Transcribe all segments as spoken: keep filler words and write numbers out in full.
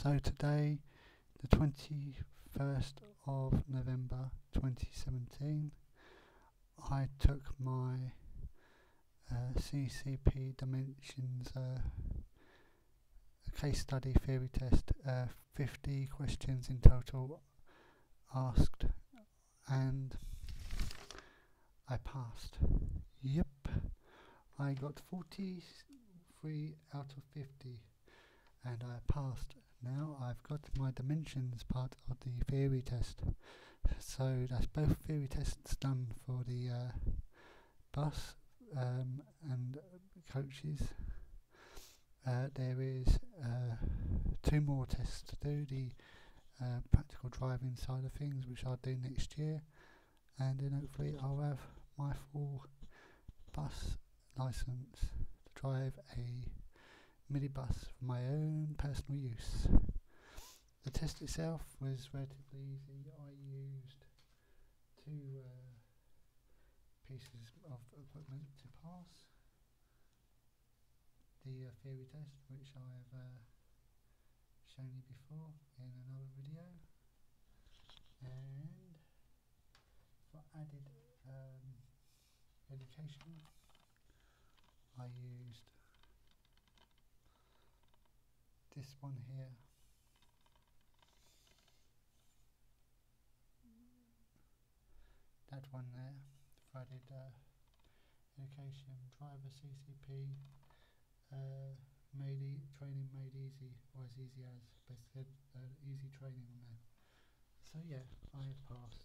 So today, the twenty-first of November twenty seventeen, I took my uh, C C P Dimensions uh, case study theory test, uh, fifty questions in total asked, and I passed. Yep, I got forty-three out of fifty and I passed. Now I've got my dimensions part of the theory test. So that's both theory tests done for the uh, bus um, and coaches. Uh, there is uh, two more tests to do, the uh, practical driving side of things, which I'll do next year, and then hopefully I'll have my full bus licence to drive a minibus for my own personal use. The test itself was relatively easy. I used two uh, pieces of equipment to pass the uh, theory test, which I have uh, shown you before in another video, and for added um, education I used this one here. That one there, for added uh, education, driver C C P, uh, made e training made easy, or as easy as, but said uh, easy training on there. So yeah, I have passed.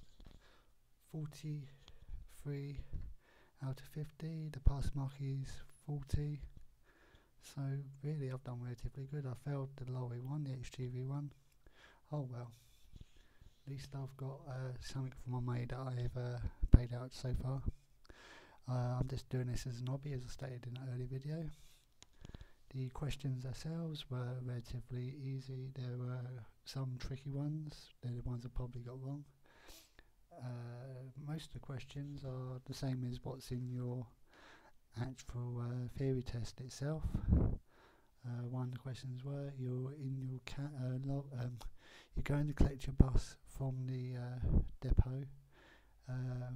forty-three out of fifty, the pass mark is forty. So really I've done relatively good. I failed the lorry one, the H G V one. Oh well. At least I've got uh, something for my money that I've uh, paid out so far. Uh, I'm just doing this as an hobby, as I stated in an early video. The questions themselves were relatively easy. There were some tricky ones. They're the ones I probably got wrong. Uh, most of the questions are the same as what's in your actual uh, theory test itself. Uh, one of the questions were, you're in your ca uh, lo um, you're going to collect your bus from the uh, depot. Uh,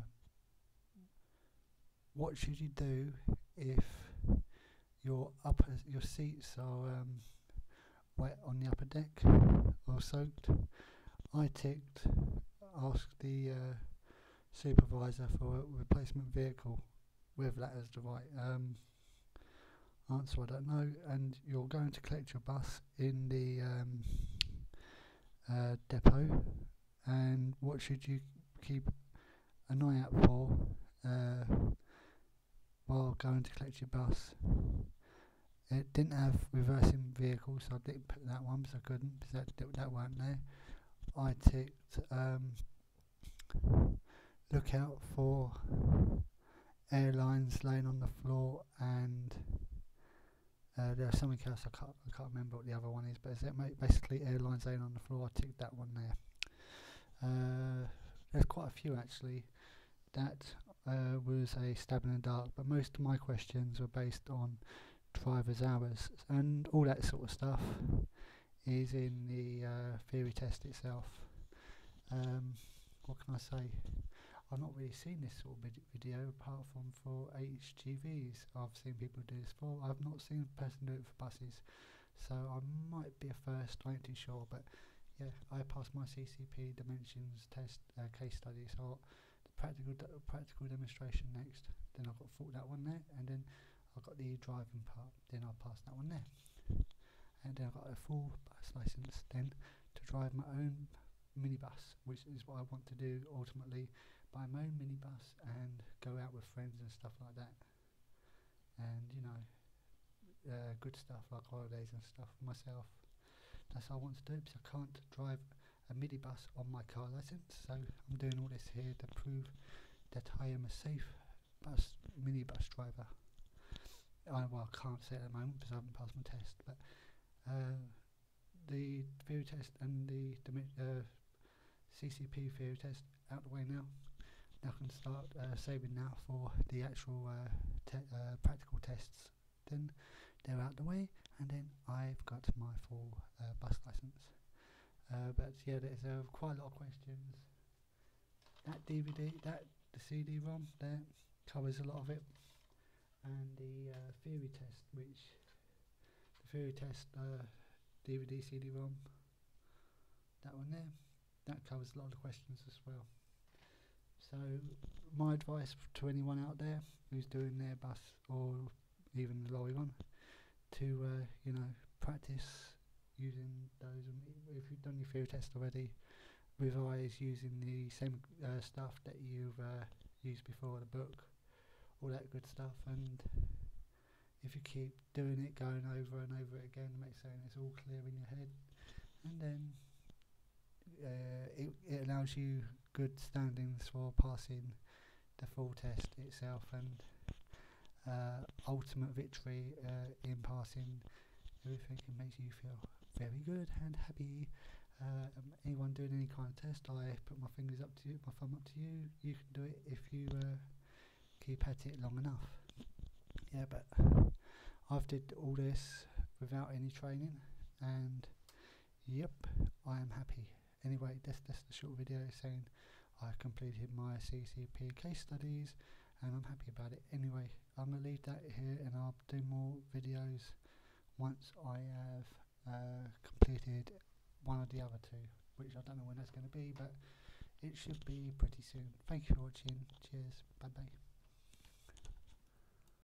what should you do if your upper your seats are um, wet on the upper deck or soaked? I ticked, asked the uh, supervisor for a replacement vehicle, whether that is the right um, answer I don't know. And you're going to collect your bus in the um, uh, depot, and what should you keep an eye out for uh, while going to collect your bus? It didn't have reversing vehicles, so I didn't put that one because I couldn't, because that, that weren't there. I ticked um, look out for airlines laying on the floor, and uh, there's something else I can't, I can't remember what the other one is, but is it basically airlines laying on the floor? I ticked that one there. Uh, there's quite a few actually. That uh, was a stab in the dark, but most of my questions were based on driver's hours, and all that sort of stuff is in the uh, theory test itself. Um, what can I say? I've not really seen this sort of vid video apart from for H G Vs. I've seen people do this for. I've not seen a person do it for buses, so I might be a first. I ain't too sure, but yeah, I passed my C C P Dimensions test uh, case study. So the practical de practical demonstration next. Then I've got thought that one there, and then I've got the driving part. Then I'll pass that one there, and then I've got a full bus license then to drive my own minibus, which is what I want to do ultimately. Buy my own minibus and go out with friends and stuff like that, and you know, uh, good stuff like holidays and stuff for myself. That's what I want to do, because I can't drive a minibus on my car license, so I'm doing all this here to prove that I am a safe bus minibus driver. I, well, I can't say it at the moment because I haven't passed my test, but uh, the theory test and the uh, C C P theory test out the way now. Now I can start uh, saving now for the actual uh, te uh, practical tests. Then they're out the way, and then I've got out my full uh, bus licence. Uh, but yeah, there's uh, quite a lot of questions. That D V D, that the C D ROM there covers a lot of it, and the uh, theory test, which the theory test uh, D V D C D ROM, that one there, that covers a lot of the questions as well. So my advice to anyone out there who's doing their bus or even the lorry one, to uh, you know, practice using those. And if you've done your theory test already, revise using the same uh, stuff that you've uh, used before, the book, all that good stuff. And if you keep doing it, going over and over it again, make sure it's all clear in your head, and then uh, it, it allows you good standings for passing the full test itself, and uh, ultimate victory uh, in passing everything. It makes you feel very good and happy. Uh, um, anyone doing any kind of test, I put my fingers up to you, my thumb up to you. You can do it if you uh, keep at it long enough. Yeah, but I've did all this without any training, and yep, I am happy. Anyway, that's that's the short video saying I completed my C C P case studies, and I'm happy about it. Anyway, I'm gonna leave that here, and I'll do more videos once I have uh, completed one of the other two, which I don't know when that's going to be, but it should be pretty soon. Thank you for watching. Cheers. Bye bye.